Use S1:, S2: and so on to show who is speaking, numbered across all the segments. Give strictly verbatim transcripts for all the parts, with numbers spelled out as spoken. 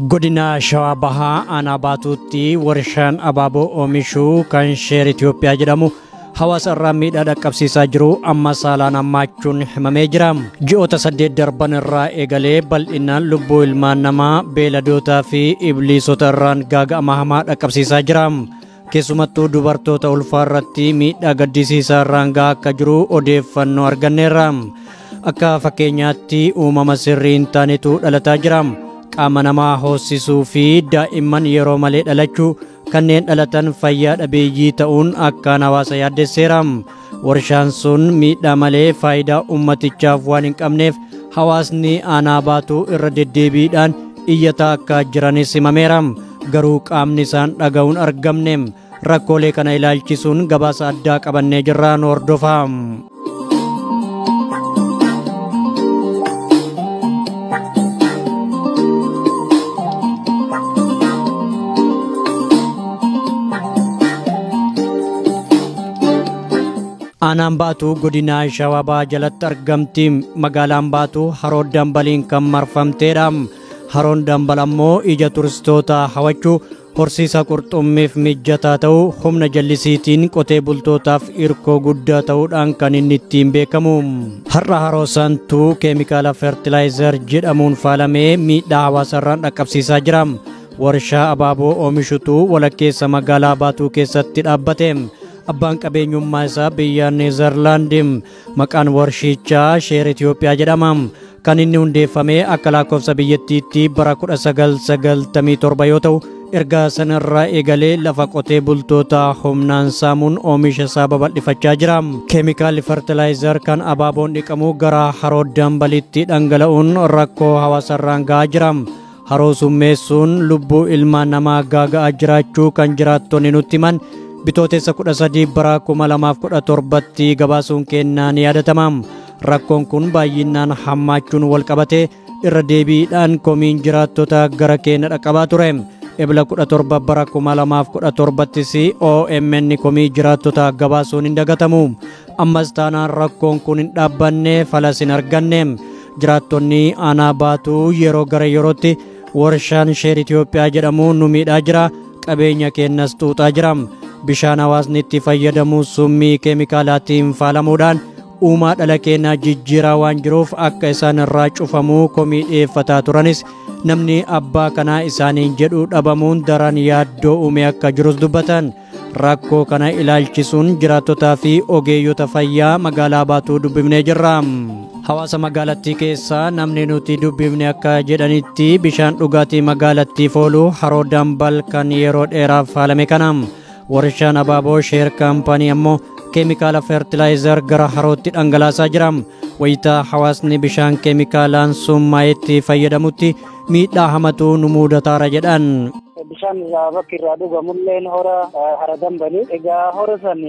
S1: Godina Shawaa Bahaa aanaa baatuutti warshaan abaaboo oomishuu kan sheer Itoophiyaa jedhamu hawaasa irraa miidhaa dhaqqabsiisaa jiru amma saalaan hammaachuun himamee jira. Ji'oota saddeet darban irraa eegalee bal'inaan lubbuu ilmaan namaa, beeladootaa fi ibliisota irraan gaaga'ama hamaa dhaqqabsiisaa jira. Keessumattuu dubartoota ulfaa irratti miidhaa gaddisiisaa irraan gahaa akka jiru odeeffannoo arganneerra. Akka fakkeenyaatti uumama sirrii hin taanetu dhalataa jira. Qaama namaa hoosisuu fi daa'imman yeroo malee dhalachuu kanneen dhalatan fayyaa dhabeeyyii ta'uun akkaan hawaasa yaaddesseera. Warshaan sun miidhaa malee faayidaa ummatichaaf waan hin qabneef hawaasni aanaa baatuu irra deddeebiidhaan iyyataa akka jiranis himameera. Garuu qaamni isaan dhaga'uun argamne. Rakkoolee kana ilaalchisuun gabaasa addaa qabannee jirra, nu hordofaa. Aanaan baatuu godina Shawaa Bahaa jalatti argamti. Magaalaan baatuu haroo dambaliin kan marfamteedha. Haroon dambal ammoo ija turistootaa hawwachuu, horsiisa qurxummiif mijataa ta'uu, humna jallisiitiin qotee bultootaaf irkoo guddaa ta'uudhaan kan inni ittiin beekamu. Har'a haroo santuu keemikaala fertilaayizer jedhamuun faalamee miidhaa hawaasa irraan dhaqqabsiisaa jira. Warshaa abaaboo oomishutu walakkeessa magaalaa baatuu keessatti dhaabbate. Abbaan qabeenyummaa isaa biyya Neezerlaandi. Maqaan warshichaa sheer Itoophiyaa jedhama. Kan inni hundeeffame akka lakkoofsa biyyattiitti bara kudha sagal sagaltamii torba yoo ta'u, erga sanarraa eegalee lafa qotee bultoota humnaan saamuun oomisha isaa babal'ifachaa jira. Keemikaalli fertilaayizer kan abaaboon dhiqamu gara haroo dambalitti dhangala'uun rakkoo hawaasarraan gahaa jira. Haroo summeessuun lubbuu ilmaan namaa gaaga'aa jiraachuu kan jiraattonni nutti himan bitootessa kudha sadii bara kuma lamaaf kudha torbatti gabaasuun kennaa ni yaadatama. Rakkoon kun baay'inaan hammaachuun wal qabate irra deebiidhaan komiin jiraattota gara keenya dhaqqabaa ture. Ebla kudha torba bara kuma lamaaf kudha torbattis O M N komii jiraattota gabaasuun hin dagatamu. Ammas taanaan rakkoon kun hin dhaabbanne, falas hin arganne. Jiraattonni aanaa baatuu yeroo gara yerootti warshaan sheer Itoophiyaa jedhamu nu miidhaa jira, qabeenya keenyas xuuxaa jira. Bishaan hawaasni itti fayyadamu summii keemikaalaatiin faalamuudhaan uumaa dhala keenyaa jijjiiraa waan jiruuf akka isaan irraa cufamuu komii dhiyeeffataa turanis namni abbaa kanaa isaaniin jedhu dhabamuun daran yaaddoo uume akka jirus dubbatan. Rakkoo kana ilaalchisuun jiraattotaa fi ogeeyyota fayyaa magaalaa baatuu dubbifnee jirra. Hawaasa magaalattii keessaa namni nuti dubbifne akka jedhanitti bishaan dhugaatii magaalattiif oolu haroo dambal kan yeroo dheeraaf faalame kana. Warshaan abaaboo sheer kaampaanii ammoo keemikaala fertilaayizer gara harootti dhangalaasaa jira. Wayitaa hawaasni bishaan keemikaalaan summaa'etti fayyadamutti miidhaa hamatu nu mudataara jedhan.
S2: Bishaan bakki irraa dhugamulleen hora hara dambali. Egaa hora san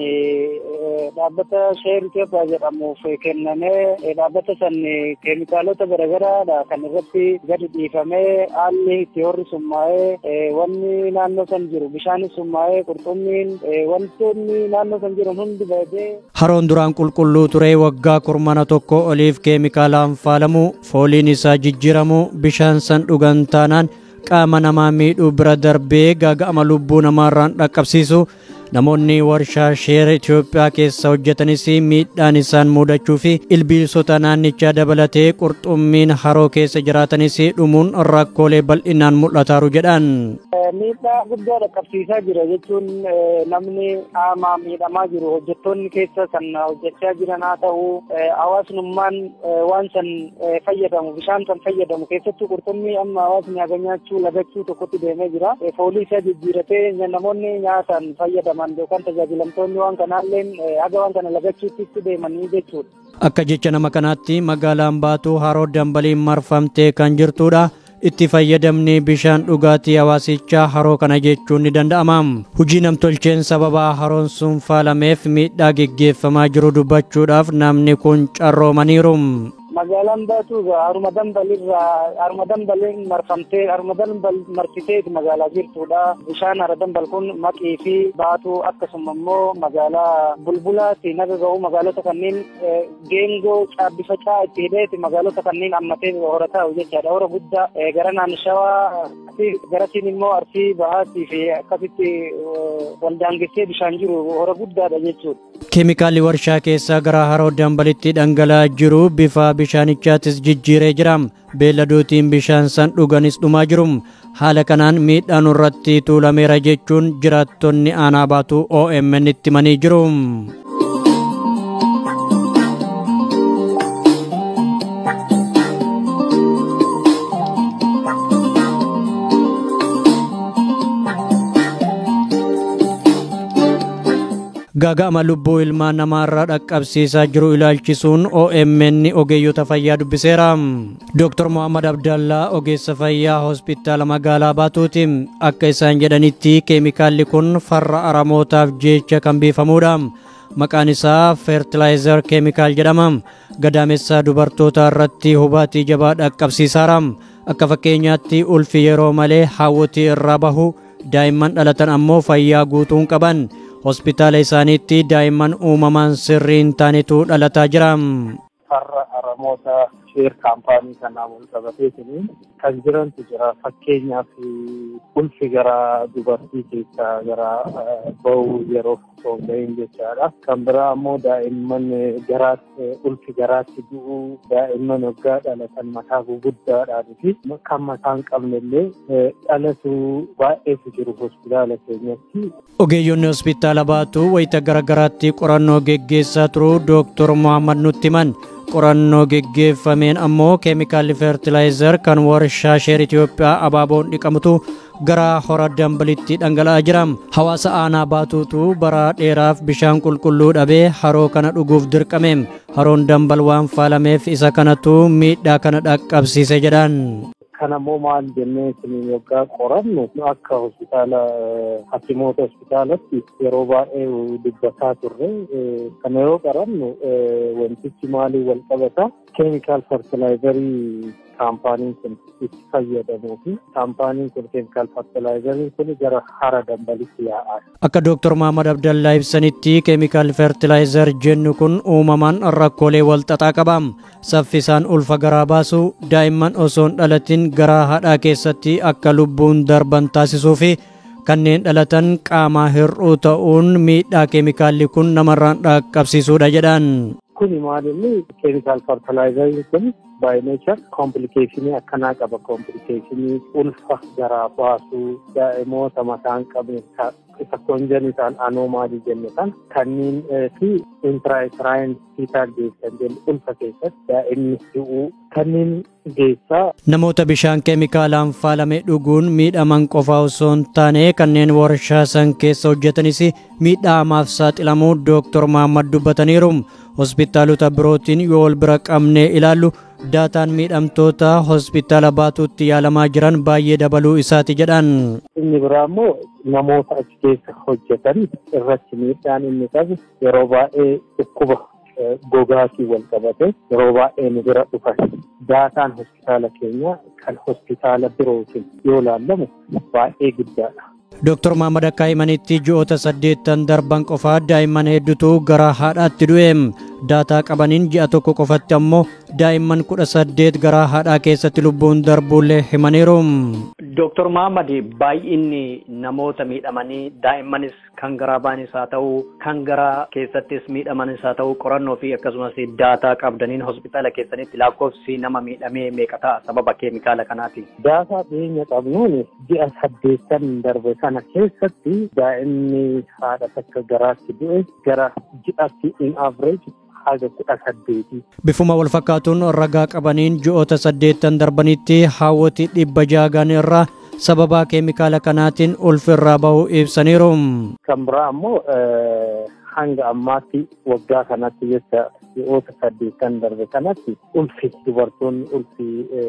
S2: dhaabbata sheer Itoophiyaa jedhamuuf kennamee dhaabbata san keemikaalota garaagaraadha kan irratti gadi dhiifamee haalli itti horri summaa'ee wanni naannoo san jiru bishaanis summaa'ee qurxummiin wantoonni naannoo san jiran hundi badee.
S1: Haroon duraan qulqulluu ture waggaa kurmana tokko oliif keemikaalaan faalamu, fooliin isaa jijjiiramu, bishaan san dhugan taanaan qaama namaa miidhuu bira darbee gaaga'ama lubbuu namaarraan dhaqqabsiisu. Namoonni warshaa sheer Itoophiyaa keessa hojjetanis miidhaan isaan mudachuu fi ilbiisota naannichaa dabalatee qurxummiin haroo keessa jiraatanis dhumuun rakkoolee bal'inaan mul'ataaru jedhan.
S2: Miidhaa guddaa dhaqqabsiisaa jira jechuun namni qaamaa miidhamaa jiru hojjettoonni keessa kan hojjechaa jiran haa ta'u hawaasnummaan waan san fayyadamu bishaan san fayyadamu keessattuu qurxummii amma hawaasni haga nyaachuu lagachuu tokkotti deemee jira. Foolii isaa jijjiiratee namoonni nyaatan fayyadaman yookaan tajaajilamtoonni waan kanaalleen haga waan kana lagachuutti deemanii jechuudha.
S1: Akka jecha nama kanaatti magaalaan baatuu haroo dambaliin marfamtee kan jirtudha. Itti fayyadamni bishaan dhugaatii hawaasichaa haroo kana jechuun ni danda'ama. Hojii namtolcheen sababa haroon sun faalameef miidhaa geggeeffamaa jiru dubbachuudhaaf namni kun carroomaniiru.
S2: magaalaan baatu haruma dambalirraa haruma dambaliin marfamtee haruma dambal marsitee magaalaa jirtudha. Bishaan hara dambal kun maqii fi baatu akkasuma immoo magaalaa bulbulaati naga ga'u magaalota kanneen geengoo caabbifacaa itti hidheeti magaalota kanneen ammatee horataa jechaadha. Hora guddaa gara naannishawaa garatiin immoo Arsii Bahaatii fi akkasitti waldaangessee bishaan jiru hora guddaadha jechuudha.
S1: Keemikaalli warshaa keessaa gara haroo dambalitti dhangala'aa jiru bifa bishaanichaatis jijjiiree jira. Beelladootiin bishaan san dhuganis dhumaa jiru. Haala kanaan miidhaan irratti tuulameera jechuun jiraattonni aanaa baatu O M N itti himanii jiru. Gaaga'ama lubbuu ilmaan namaarraa dhaqqabsiisaa jiru ilaalchisuun O M N ogeeyyota fayyaa dubbiseera. Dooktor Muhammad Abdallaa ogeessa fayyaa hospitaala magaalaa Baatuuti. Akka isaan jedhanitti keemikaalli kun farra aramootaaf jecha kan biifamudha. Maqaan isaa fertilizer keemikaal jedhama. Gadaamessa dubartoota irratti hubaatii jabaa dhaqqabsiisaara. Akka fakkeenyaatti ulfi yeroo malee hawwatii irraa bahu, daa'imman dhalatan ammoo fayyaa guutuun qaban. Hospitaala isaaniitti daa'imman uumamaan sirrii hin taanetu dhalataa jira.
S3: Farra aramoota sheer kaampaanii kanaan wal qabateetiin kan jirantu jira. Fakkeenyaaf ulfi gara dubartii keessaa gara ba'uu yeroo sooga'in jechaadha. Kan biraa ammoo daa'imman garaatti ulfi garaatti du'uu daa'imman waggaa dhalatan mataa guguddaadhaan fi kan mataa hin qabnellee dhalatu baay'eetu jiru hospitaala keenyatti.
S1: Ogeeyyonni hospitaala Baatu wayita garagaraatti qorannoo geggeessaa turu Dooktor Muhammad nutti himan. Qorannoo geggeeffameen ammoo keemikaalli fertilizer kan warshaa sheer Itoophiyaa abaaboon dhiqamutu gara hora dambalitti dhangala'aa jira. Hawaasa aanaa Baatuutu bara dheeraaf bishaan qulqulluu dhabee haroo kana dhuguuf dirqame. Haroon dambal waan faalameef isa kanatu miidhaa kana dhaqqabsiise jedhan.
S3: Kana immoo maal jennee isin waggaa qorannu akka hospitaala hakimoota hospitaalatti yeroo baay'ee dubbataa turre. Kana yeroo qorannu wantichi maaliin wal qabata keemikaal fertilizerii kaampaaniin kun itti fayyadamuu fi kaampaaniin kun keemikaal fertilizerii kun gara hara dambalitti yaa'aa.
S1: Akka Dooktor Muhammad Abdallaa ibsanitti keemikaal fertilizer jennu kun uumamaan rakkoolee wal xaxaa qaba. Saffisaan ulfa garaa baasu, daa'imman osoo hin dhalatin garaa haadhaa keessatti akka lubbuun darban taasisuu fi kanneen dhalatan qaamaa hir'uu ta'uun miidhaa keemikaalli kun namarraan dhaqqabsiisuudha jedhan.
S3: Kuni maalinni keemikaal fertilizerii kun by nature complicationii akkanaa qaba. Complicationii ulfa garaa baasuu, daa'imoota mataa hin qabne isa congenital anomaly jenne kan kanneen fi intrauterine fetal geessan jennu ulfa keessatti daa'imni du'uu kanneen geessaa.
S1: Namoota bishaan keemikaalaan faalame dhuguun miidhaman qofa osoo hin taane kanneen warshaa san keessa hojjetanis miidhaa hamaaf saaxilamuu Dooktor Muhammad dubbataniiru. Hospitaalota birootiin yoo wal bira qabnee ilaallu daataan miidhamtoota hospitaala Baatuutti yaalamaa jiran baay'ee dabaluu isaati jedhan.
S3: Inni biraa immoo namoota achi keessa hojjetan irratti miidhaan inni qabu yeroo baay'ee dhukkuba gogaatii wal qabate yeroo baay'ee nu bira dhufan. Daataan hospitaala keenya kan hospitaala birootiin yoo laallamu baay'ee guddaadha.
S1: Dooktor Muhammad akka himanitti ji'oota saddeettan darban qofaa daa'imman hedduutu gara haadhaatti du'e. Daataa qabaniin ji'a tokko qofatti ammoo daa'imman kudha saddeet gara haadhaa keessatti lubbuun darbuullee himaniiru.
S4: Dooktor Muhammad baay'inni namoota miidhamanii daa'immanis kan garaa baanis haa ta'u kan garaa keessattis miidhamanis haa ta'u qorannoo fi akkasumas daataa qabdaniin hospitaala keessanitti lakkoofsi nama miidhamee meeqa ta'a sababa keemikaala kanaati?
S3: Daataa dhiyeenya qabnuun ji'a saddeettan darbe kana keessatti daa'imni haadha takka garaatti du'e gara ji'atti in average haga kudha saddeeti.
S1: Bifuma wal fakkaatuun ragaa qabaniin ji'oota saddeettan darbanitti haawwati dhibba jaagaan irraa sababa keemikaala kanaatiin ulfirraa bahuu ibsaniiru.
S3: Kan biraa ammoo hanga ammaatti waggaa kanatti jecha dhiyoota saddeettan darbe kanatti ulfi dubartoonni ulfi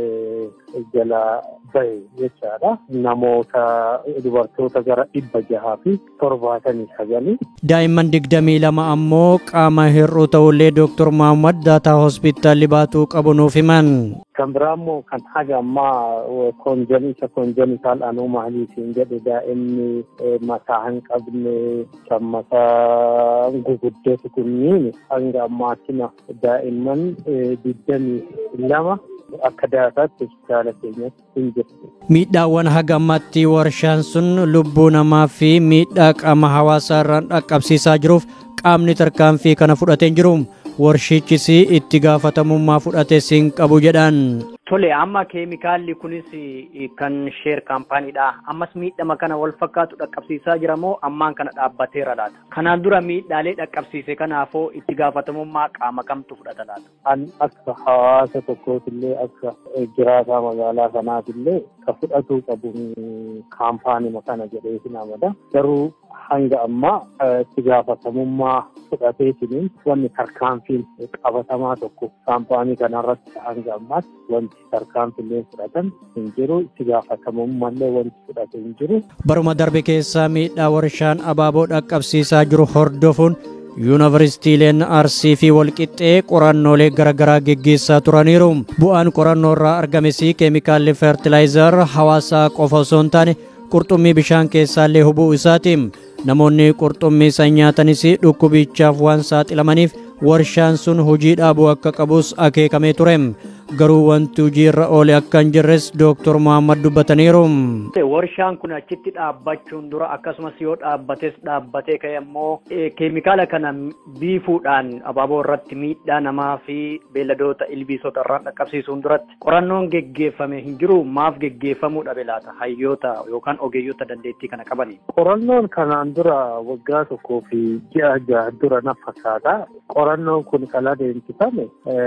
S3: jala bahe jechaadha. Namoota dubartoota gara dhibba jahaa fi torbaatamii sagalii.
S1: Daa'imman digdamii lama ammoo qaama hir'uu ta'ullee Dooktor Mahammad Daataa hospitaalli baatuu qabu nuuf himan.
S3: Kan biraa immoo kan haga ammaa koonjaniisa koonjaniitaal anomaaliitiin jedhe daa'imni mataa hin qabne kan mataa guguddeetu kunniin hanga ammaatti daa'imman digdamii lama akka daataatti hospitaala keenyatti hin jirtu.
S1: Miidhaawwan haga ammaatti warshaan sun lubbuu namaa fi miidhaa qaama hawaasaa irraan dhaqqabsiisaa jiruuf qaamni tarkaanfii kana fudhatee jiru. Warshichis itti gaafatamummaa fudhatee siin qabu jedhan.
S4: Tole amma keemikaalli kunis kan sheer kaampaaniidha. Ammas miidhama kana wal fakkaatu dhaqqabsiisaa jira moo ammaan kana dhaabbateera laata? Kanaan dura miidhaalee dhaqqabsiise kanaafoo itti gaafatamummaa qaama kamtu fudhata laata?
S3: An akka hawaasa tokkootillee akka jiraataa magaalaa kanaatillee ka fudhatuu qabu kaampaanima kana jedhee sinamada. Garuu hanga ammaa itti gaafatamummaa fudhateetiin wanni tarkaanfiin qabatamaa tokko kaampaanii kanarratti hanga ammaatti wanti tarkaanfiillee fudhatan hin jiru, itti gaafatamummallee wanti fudhate hin jiru.
S1: Baruma darbe keessaa miidhaa warshaan abaaboo dhaqqabsiisaa jiru hordofuun yuunivarsiitiileen Arsii fi Walqixxee qorannoolee garaagaraa geggeessaa turaniiru. Bu'aan qorannoo irraa argames keemikaalli fertilaayizer hawaasaa qofa osoo hin taane qurxummii bishaan keessaallee hubuu isaati. Namoonni qurxummii san nyaatanis dhukkubichaaf waan saaxilamaniif warshaan sun hojii dhaabuu akka qabus akeekamee ture. Garuu wanti hojii irra oole akka hin jirres Dooktor Mahammad dubbataniiru.
S4: Warshaan kun achitti dhaabbachuun dura akkasumas yoo dhaabbates dhaabbatee ka'e immoo keemikaala kana biifuudhaan abaaboo irratti miidhaa namaa fi beelladoota ilbiisota irraan dhaqqabsiisuun duratti qorannoon geggeeffame hin jiru. Maaf geggeeffamuu dhabe laata hayyoota yookaan ogeeyyota dandeettii kana qabanii?
S3: Qorannoon kanaan dura waggaa tokkoo fi ji'a jaha dura na fakkaata. Qorannoon kun kan adeemsifame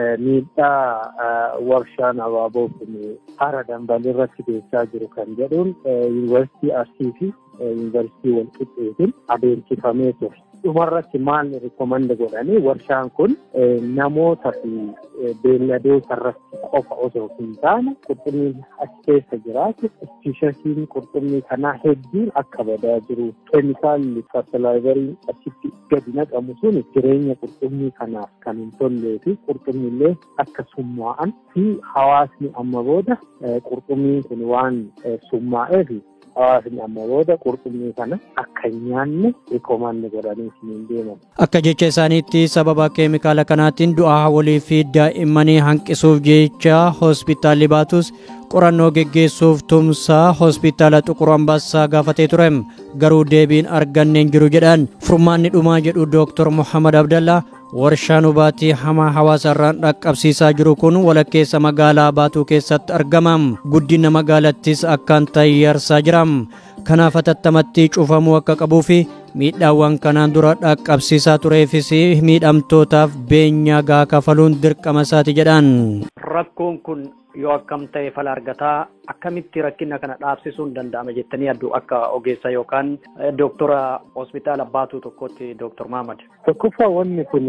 S3: miidhaa warshaan abaaboo kun hara dambalii irratti geessaa jiru kan jedhuun yuunivarsiitii Arsii fi yuunivarsiitii Walqixxeetiin adeemsifamee ture. Dhumarratti maal rikoomanda godhanii warshaan kun namoota fi beelladoota irratti qofa osoo hin taane qurxummiin achi keessa jiraatu ispeeshaliin qurxummii kanaa hedduun akka badaa jiru. Keemikaalli fertilaayizeriin achitti gadi naqamu sun jireenya qurxummii kanaaf kan hin tollee fi qurxummiillee akka summaa'an fi hawaasni amma booda qurxummiin kun waan summaa'eef hawaasni amma booda qurxummii kana akka nyaanne rikoomanda godhanii hin deeman.
S1: Akka jecha isaaniitti sababa keemikaala kanaatiin du'aa hawwalii fi daa'immanii hanqisuuf jecha hospitaalli baatus qorannoo geggeessuuf tumsaa hospitaala Xuqur Ambassaa gaafatee ture. Garuu deebiin arganneen jiru jedhan. Furmaanni dhumaa jedhu Dooktor Muhammad Abdallaa warshaan hubaatii hamaa hawaasa irraan dhaqqabsiisaa jiru kun walakkeessa magaalaa Baatuu keessatti argama. Guddina magaalattis akkaan tayyarsaa jira. Kanaaf atattamatti cufamuu akka qabuu fi miidhaawwan kanaan dura dhaqqabsiisaa tureefis miidhamtootaaf beenyaa gahaa kafaluun dirqama isaati jedhan.
S4: Rakkoon kun yoo akkam ta'e fala argataa akkamitti rakkina kana dhaabsisuun danda'ama jettanii yaaddu akka ogeessa yookaan dooktora hospitaala Baatuu tokkotti Dooktor Mahammad?
S3: Tokkoffaa wanni kun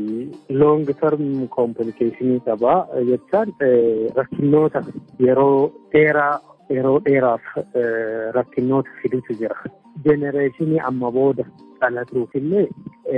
S3: long term complicationii qaba jechaan rakkinoota yeroo dheeraa yeroo dheeraaf rakkinoota fidutu jira. Jenereeshinii amma booda dhalatuufillee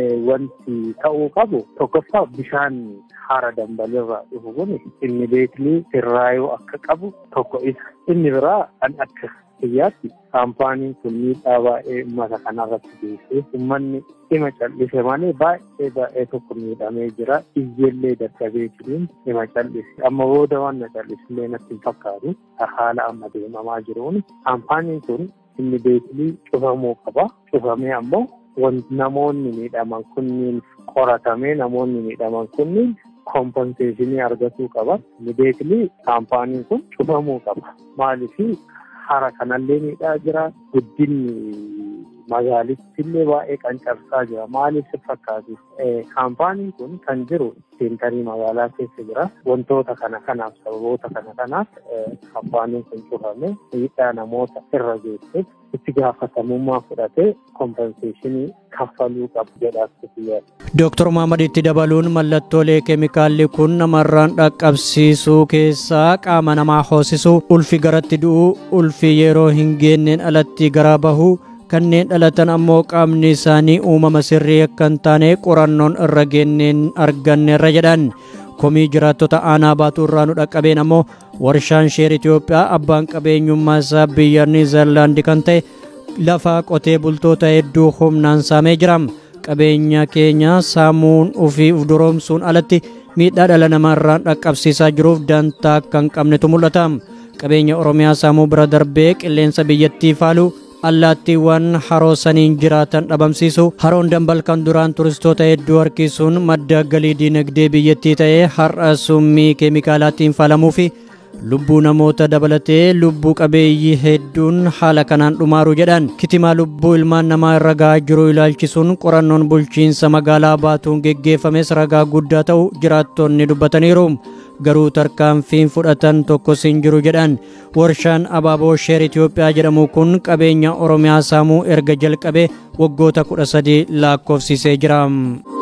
S3: wanti ta'uu qabu tokkoffaa bishaan hara dambalirraa dhufu kun immideetlii sirraayuu akka qabu tokko isa. Inni biraa kan akka biyyaatti kaampaaniin kun miidhaa baay'ee uummata kanarratti geessee uummanni dhima cal'ise malee baay'ee baay'ee tokko miidhamee jira. Iyyellee dadhabee jiruun dhima cal'ise. Amma booda waan na cal'isullee natti hin fakkaatu haala amma deemamaa jiruun kaampaaniin kun immideetlii cufamuu qaba. Cufamee ammoo wanti namoonni miidhaman kunniin qoratamee namoonni miidhaman kunniin kompenseeshinii argatuu qaba. Immideetlii kaampaaniin kun cufamuu qaba. Maaliif hara kanallee miidhaa jira. Guddinni magaalitti illee baay'ee qancabsaa jira. Maaliif si fakkaatu? Kaampaaniin kun kan jiru seentarii magaalaa keessa jira. Wantoota kana kanaaf sababoota kana kanaaf kaampaaniin kun cufame miidhaa namoota irra geesseef itti gaafatamummaa fudhatee kompenseeshinii kaffaluu qabu jedhaatti.
S1: Dooktor Muhammad itti dabaluun mallattoolee keemikaalli kun namarraan dhaqqabsiisuu keessaa qaama namaa hoosisuu, ulfi garatti du'uu, ulfi yeroo hin geenneen alatti garaa bahuu, kanneen dhalatan ammoo qaamni isaanii uumama sirrii akka hin taane qorannoon irra geenneen arganneerra jedhan. Komii jiraattota aanaa baatuu irraa nu dhaqqabeen ammoo warshaan sheer Itoophiyaa abbaan qabeenyummaa isaa biyya Niizerlaandi kan ta'e lafa qotee bultoota hedduu humnaan saamee jira. Qabeenya keenya saamuun ofii uf doroomsuun alatti miidhaa dhala namaarraan dhaqqabsiisaa jiruuf dantaa akka hin qabnetu mul'ata. Qabeenya Oromiyaa saamuu bira darbee qilleensa biyyattii faaluu, allaattiiwwan haroo saniin jiraatan dhabamsiisu, haroon dambal kan duraan turistoota hedduu harkisuun madda galii diinagdee biyyattii ta'ee har'a summii keemikaalaatiin faalamuu fi lubbuu namoota dabalatee lubbuu qabeeyyii hedduun haala kanaan dhumaaru jedhan. Kitimaa lubbuu ilmaan namaa irra gahaa jiru ilaalchisuun qorannoon bulchiinsa magaalaa Baatuun geggeeffames ragaa guddaa ta'u jiraattonni dubbataniiru. Garuu tarkaanfiin fudhatan tokkos hin jiru jedhan. Warshaan abaaboo sheer Itoophiyaa jedhamu kun qabeenya Oromiyaa saamuu erga jalqabee waggoota kudha sadii lakkoofsisee jira.